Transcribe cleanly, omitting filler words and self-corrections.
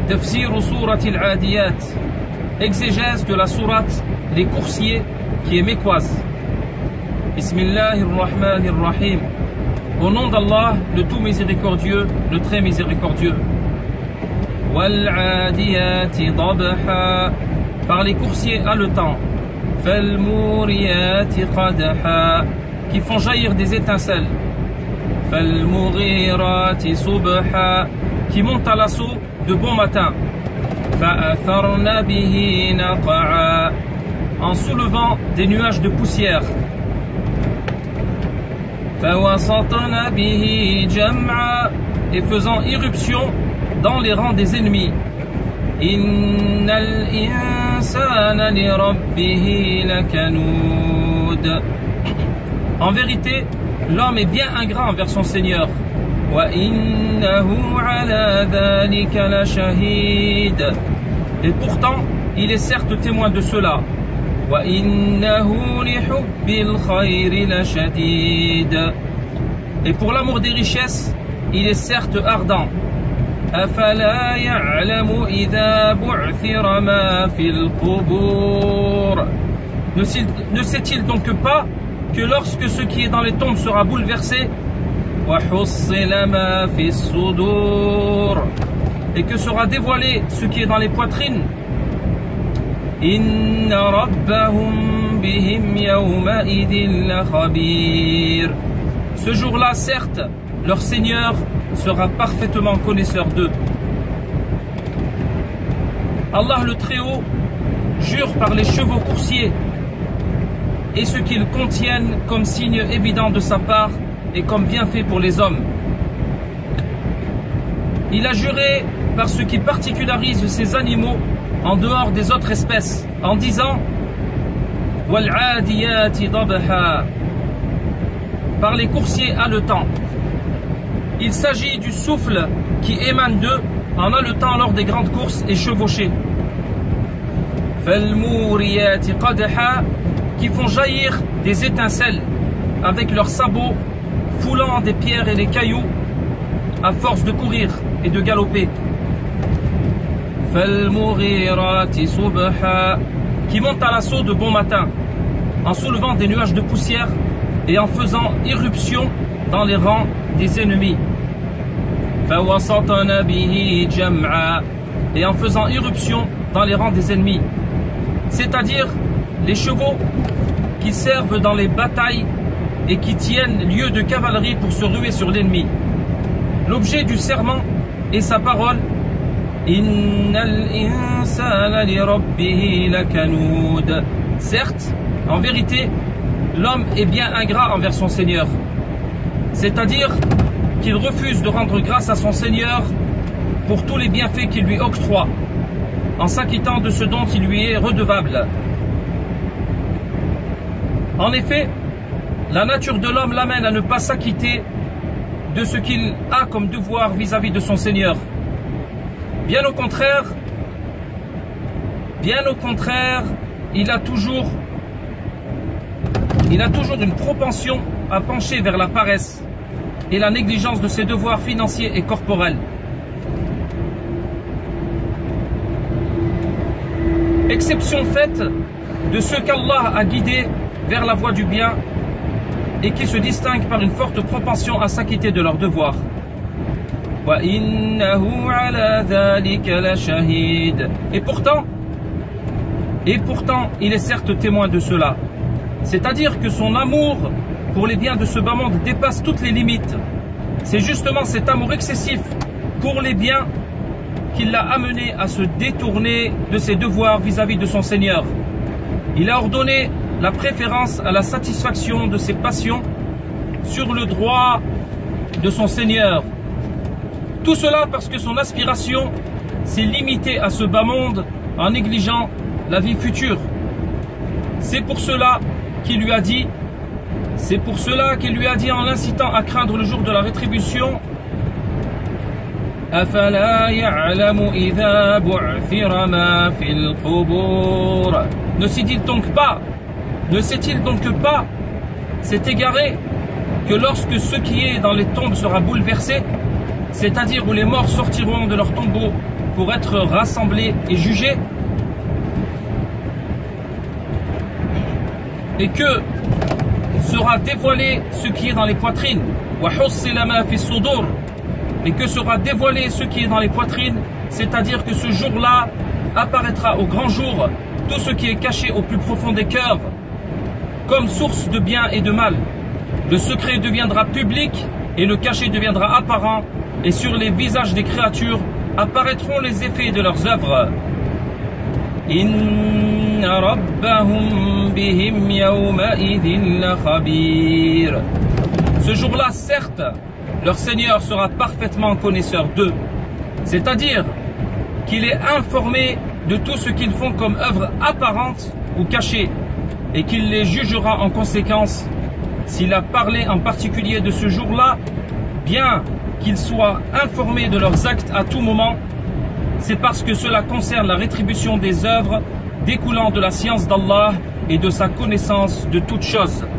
Tafsir Surat al-Adiyat, exégèse de la sourate Les Coursiers qui est mécoise. Bismillahirrahmanirrahim. Au nom d'Allah, le tout miséricordieux, le très miséricordieux. Wal-Adiyati dabha, par les coursiers haletants. Fal-Muriyati qadha, qui font jaillir des étincelles. Fal-Mughirati subha, qui montent à l'assaut de bon matin. Fa'atharna bihi naqa'a, en soulevant des nuages de poussière. Fawasatna bihi jam'a, et faisant irruption dans les rangs des ennemis. Innal insana li rabbihi lakanud, en vérité, l'homme est bien ingrat envers son Seigneur. Wa innahu ala dhalika la shahid, et pourtant il est certes témoin de cela. Wa innahu li hubbil khayri la shadid, et pour l'amour des richesses il est certes ardent. Afala ya'lamu idha bu'thira ma fil qubur, ne sait-il donc pas que lorsque ce qui est dans les tombes sera bouleversé, et que sera dévoilé ce qui est dans les poitrines, Inna rabbahum bihim yawma idin la khabir, ce jour-là, certes, leur Seigneur sera parfaitement connaisseur d'eux. Allah le Très-Haut jure par les chevaux coursiers et ce qu'ils contiennent comme signe évident de sa part et comme bienfait pour les hommes. Il a juré par ce qui particularise ces animaux en dehors des autres espèces, en disant Wal-Adiyati dabha, par les coursiers haletants. Il s'agit du souffle qui émane d'eux en haletant lors des grandes courses et chevauchés. Fal-Muriyati qadha, qui font jaillir des étincelles avec leurs sabots, foulant des pierres et des cailloux à force de courir et de galoper. Fal-Mughirati subha, qui montent à l'assaut de bon matin en soulevant des nuages de poussière et en faisant irruption dans les rangs des ennemis. Fawasatna bihi jam'a, et en faisant irruption dans les rangs des ennemis, c'est-à-dire les chevaux qui servent dans les batailles et qui tiennent lieu de cavalerie pour se ruer sur l'ennemi. L'objet du serment est sa parole. Innal insana li rabbihi lakanud, certes, en vérité, l'homme est bien ingrat envers son Seigneur, c'est-à-dire qu'il refuse de rendre grâce à son Seigneur pour tous les bienfaits qu'il lui octroie, en s'acquittant de ce dont il lui est redevable. En effet, la nature de l'homme l'amène à ne pas s'acquitter de ce qu'il a comme devoir vis-à-vis de son Seigneur. Bien au contraire, il a toujours une propension à pencher vers la paresse et la négligence de ses devoirs financiers et corporels. Exception faite de ceux qu'Allah a guidés vers la voie du bien et qui se distinguent par une forte propension à s'acquitter de leurs devoirs. Wa innahu ala dhalika la shahid, et pourtant, il est certes témoin de cela. C'est-à-dire que son amour pour les biens de ce bas monde dépasse toutes les limites. C'est justement cet amour excessif pour les biens qui l'a amené à se détourner de ses devoirs vis-à-vis de son Seigneur. Il a ordonné la préférence à la satisfaction de ses passions sur le droit de son Seigneur. Tout cela parce que son aspiration s'est limitée à ce bas monde en négligeant la vie future. C'est pour cela qu'il lui a dit en l'incitant à craindre le jour de la rétribution, Afala ya'lamu idha bu'thira ma fil qubur, ne sait-il donc pas, s'est égaré, que lorsque ce qui est dans les tombes sera bouleversé, c'est-à-dire où les morts sortiront de leurs tombeaux pour être rassemblés et jugés, et que sera dévoilé ce qui est dans les poitrines, et que sera dévoilé ce qui est dans les poitrines, c'est-à-dire que ce jour-là apparaîtra au grand jour tout ce qui est caché au plus profond des cœurs, comme source de bien et de mal. Le secret deviendra public et le caché deviendra apparent, et sur les visages des créatures apparaîtront les effets de leurs œuvres. Inna rabbahum bihim yawma'idhin lakhabir. Ce jour-là, certes, leur Seigneur sera parfaitement connaisseur d'eux, c'est-à-dire qu'il est informé de tout ce qu'ils font comme œuvre apparente ou cachée, et qu'il les jugera en conséquence. S'il a parlé en particulier de ce jour-là, bien qu'ils soient informés de leurs actes à tout moment, c'est parce que cela concerne la rétribution des œuvres découlant de la science d'Allah et de sa connaissance de toutes choses.